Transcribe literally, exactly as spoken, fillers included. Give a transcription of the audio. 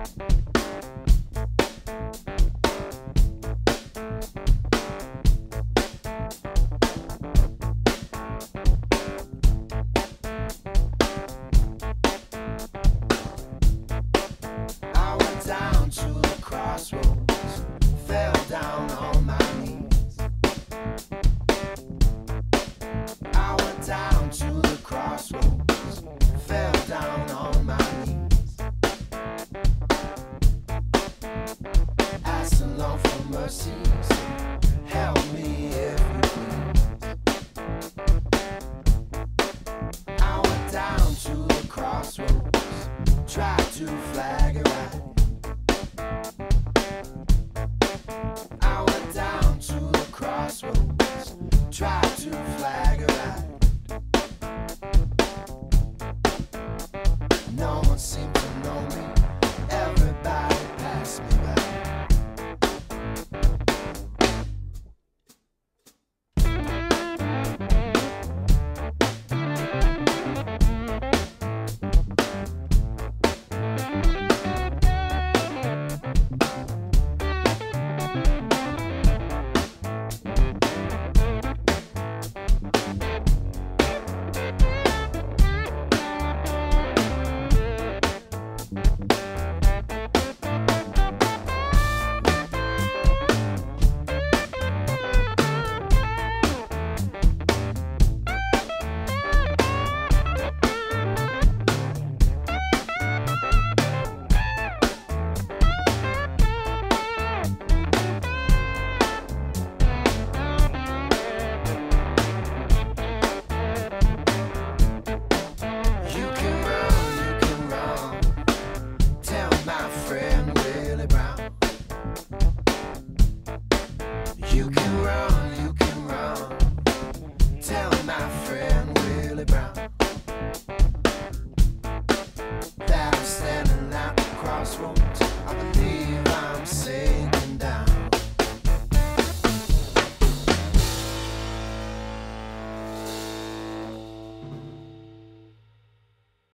I went down to the crossroads, fell down on my knees. I went down to the crossroads, fell down on my knees. Asked the Lord for mercy, said, help me if you please. I went down to the crossroads, tried to flag it right. I went down to the crossroads, tried